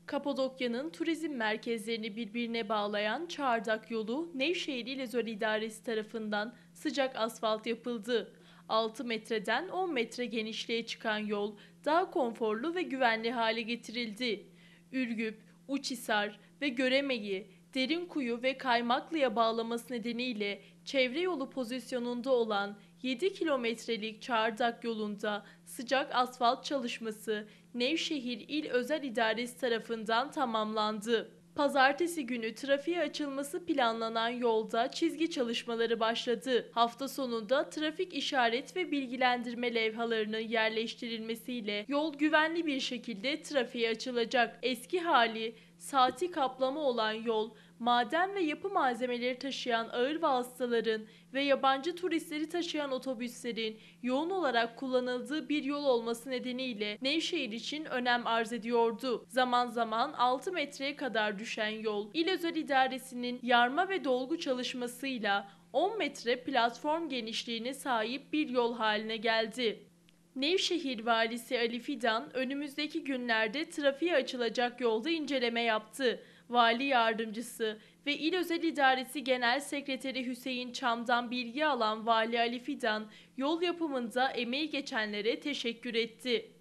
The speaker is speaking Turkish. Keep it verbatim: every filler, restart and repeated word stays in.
Kapadokya'nın turizm merkezlerini birbirine bağlayan Çardak yolu Nevşehir İl Özel İdaresi tarafından sıcak asfalt yapıldı. altı metreden on metre genişliğe çıkan yol daha konforlu ve güvenli hale getirildi. Ürgüp, Uçhisar ve Göreme'yi Derinkuyu ve Kaymaklı'ya bağlaması nedeniyle çevre yolu pozisyonunda olan yedi kilometrelik Çardak yolunda sıcak asfalt çalışması Nevşehir İl Özel İdaresi tarafından tamamlandı. Pazartesi günü trafiğe açılması planlanan yolda çizgi çalışmaları başladı. Hafta sonunda trafik işaret ve bilgilendirme levhalarının yerleştirilmesiyle yol güvenli bir şekilde trafiğe açılacak. Eski hali saati kaplama olan yol, maden ve yapı malzemeleri taşıyan ağır vasıtaların ve yabancı turistleri taşıyan otobüslerin yoğun olarak kullanıldığı bir yol olması nedeniyle Nevşehir için önem arz ediyordu. Zaman zaman altı metreye kadar düşen yol, İl Özel İdaresi'nin yarma ve dolgu çalışmasıyla on metre platform genişliğine sahip bir yol haline geldi. Nevşehir Valisi Ali Fidan önümüzdeki günlerde trafiğe açılacak yolda inceleme yaptı. Vali Yardımcısı ve İl Özel İdaresi Genel Sekreteri Hüseyin Çam'dan bilgi alan Vali Ali Fidan, yol yapımında emeği geçenlere teşekkür etti.